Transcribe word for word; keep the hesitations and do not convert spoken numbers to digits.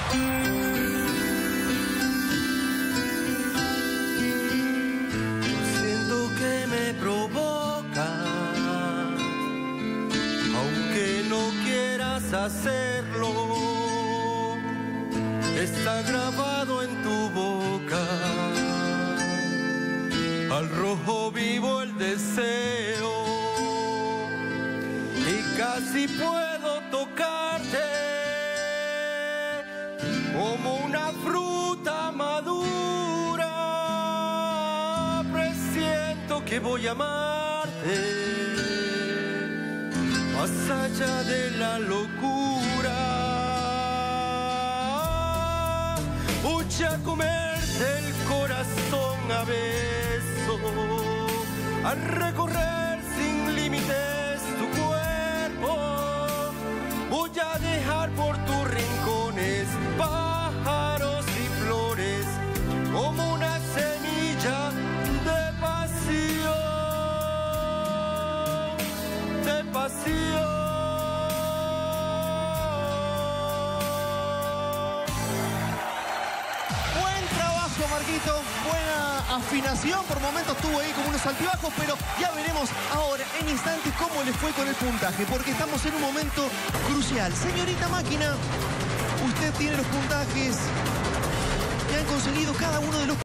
Siento que me provoca, aunque no quieras hacerlo, está grabado en tu boca. Al rojo vivo el deseo y casi puedo tocarte como una fruta madura. Presiento que voy a amarte más allá de la locura. Voy a comerte el corazón a besos, a recorrer sin límites tu cuerpo. Voy a dejar por tus rincones pájaros y flores como una semilla de pasión, de pasión. Marquito, buena afinación, por momentos tuvo ahí como unos altibajos, pero ya veremos ahora en instantes cómo le fue con el puntaje, porque estamos en un momento crucial. Señorita máquina, usted tiene los puntajes que han conseguido cada uno de los